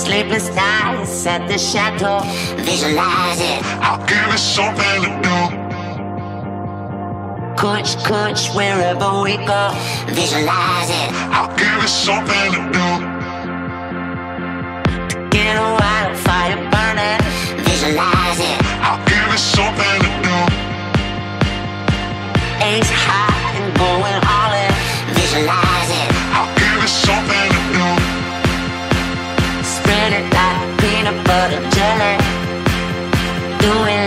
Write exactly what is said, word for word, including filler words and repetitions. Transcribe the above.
Sleepless nights at the chateau. Visualize it. I'll give it something to do. Coach, coach, wherever we go. Visualize it. I'll give it something to do. Get a wildfire burning. Visualize it. I'll give it something to do. Ace high and going all in. Visualize it. I'll give it something to do. Spread it like peanut butter jelly. Do it.